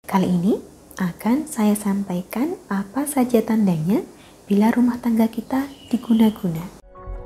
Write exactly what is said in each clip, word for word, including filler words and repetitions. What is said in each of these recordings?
Kali ini akan saya sampaikan apa saja tandanya bila rumah tangga kita diguna-guna.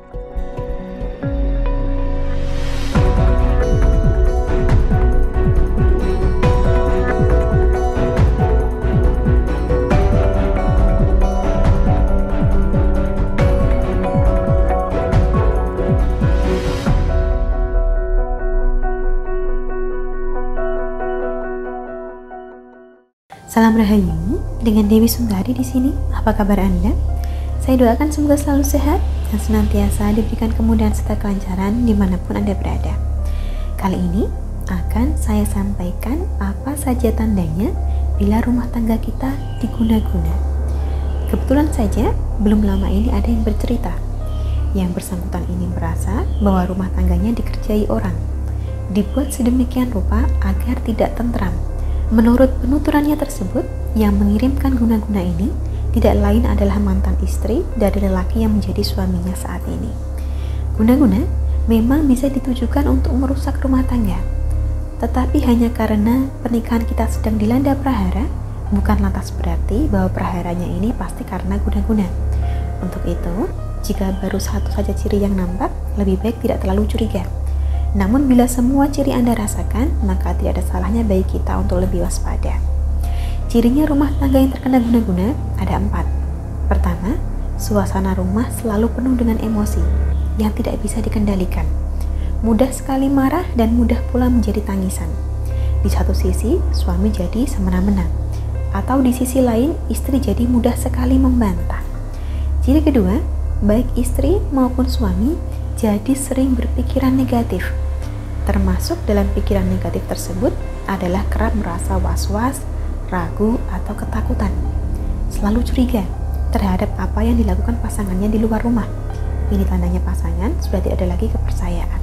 Salam Rahayu, dengan Dewi Sundari di sini. Apa kabar Anda? Saya doakan semoga selalu sehat dan senantiasa diberikan kemudahan serta kelancaran dimanapun Anda berada. Kali ini akan saya sampaikan apa saja tandanya bila rumah tangga kita diguna-guna. Kebetulan saja belum lama ini ada yang bercerita. Yang bersangkutan ini merasa bahwa rumah tangganya dikerjai orang, dibuat sedemikian rupa agar tidak tentram. Menurut penuturannya tersebut, yang mengirimkan guna-guna ini tidak lain adalah mantan istri dari lelaki yang menjadi suaminya saat ini. Guna-guna memang bisa ditujukan untuk merusak rumah tangga, tetapi hanya karena pernikahan kita sedang dilanda prahara, bukan lantas berarti bahwa praharanya ini pasti karena guna-guna. Untuk itu, jika baru satu saja ciri yang nampak, lebih baik tidak terlalu curiga. Namun bila semua ciri Anda rasakan, maka tidak ada salahnya bagi kita untuk lebih waspada. Cirinya rumah tangga yang terkena guna-guna ada empat. Pertama, suasana rumah selalu penuh dengan emosi yang tidak bisa dikendalikan. Mudah sekali marah dan mudah pula menjadi tangisan. Di satu sisi, suami jadi semena-mena, atau di sisi lain, istri jadi mudah sekali membantah. Ciri kedua, baik istri maupun suami jadi sering berpikiran negatif. Termasuk dalam pikiran negatif tersebut adalah kerap merasa was-was, ragu, atau ketakutan. Selalu curiga terhadap apa yang dilakukan pasangannya di luar rumah. Ini tandanya pasangan sudah tidak ada lagi kepercayaan.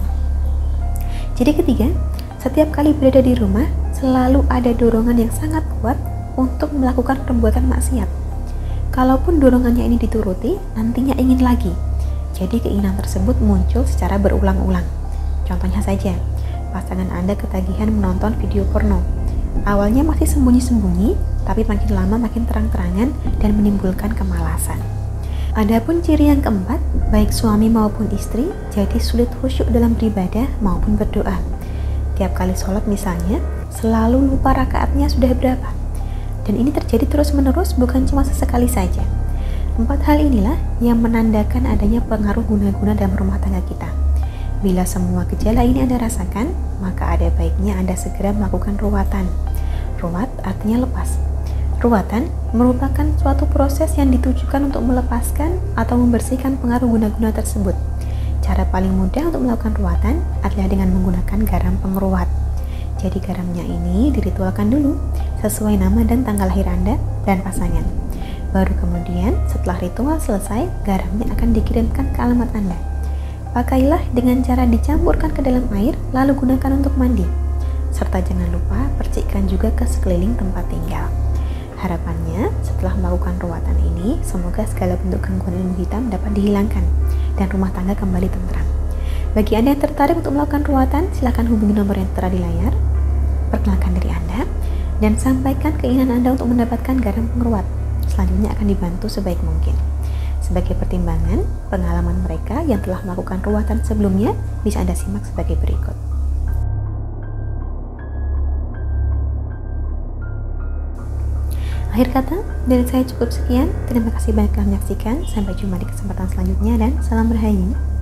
Jadi ketiga, setiap kali berada di rumah selalu ada dorongan yang sangat kuat untuk melakukan perbuatan maksiat. Kalaupun dorongannya ini dituruti, nantinya ingin lagi. Jadi keinginan tersebut muncul secara berulang-ulang. Contohnya saja, pasangan Anda ketagihan menonton video porno. Awalnya masih sembunyi-sembunyi, tapi makin lama makin terang-terangan dan menimbulkan kemalasan. Adapun ciri yang keempat, baik suami maupun istri jadi sulit khusyuk dalam beribadah maupun berdoa. Tiap kali sholat misalnya, selalu lupa rakaatnya sudah berapa. Dan ini terjadi terus-menerus, bukan cuma sesekali saja. Empat hal inilah yang menandakan adanya pengaruh guna-guna dalam rumah tangga kita. Bila semua gejala ini Anda rasakan, maka ada baiknya Anda segera melakukan ruwatan. Ruwat artinya lepas. Ruwatan merupakan suatu proses yang ditujukan untuk melepaskan atau membersihkan pengaruh guna-guna tersebut. Cara paling mudah untuk melakukan ruwatan adalah dengan menggunakan garam pengeruat. Jadi garamnya ini diritualkan dulu sesuai nama dan tanggal lahir Anda dan pasangan. Baru kemudian setelah ritual selesai, garamnya akan dikirimkan ke alamat Anda. Pakailah dengan cara dicampurkan ke dalam air, lalu gunakan untuk mandi. Serta jangan lupa percikkan juga ke sekeliling tempat tinggal. Harapannya setelah melakukan ruwatan ini, semoga segala bentuk gangguan ilmu hitam dapat dihilangkan dan rumah tangga kembali tentram. Bagi Anda yang tertarik untuk melakukan ruwatan, silakan hubungi nomor yang tertera di layar. Perkenalkan diri Anda dan sampaikan keinginan Anda untuk mendapatkan garam pengeruat. Selanjutnya akan dibantu sebaik mungkin. Sebagai pertimbangan, pengalaman mereka yang telah melakukan ruwatan sebelumnya bisa Anda simak sebagai berikut. Akhir kata, dari saya cukup sekian. Terima kasih banyak telah menyaksikan. Sampai jumpa di kesempatan selanjutnya dan salam Rahayu.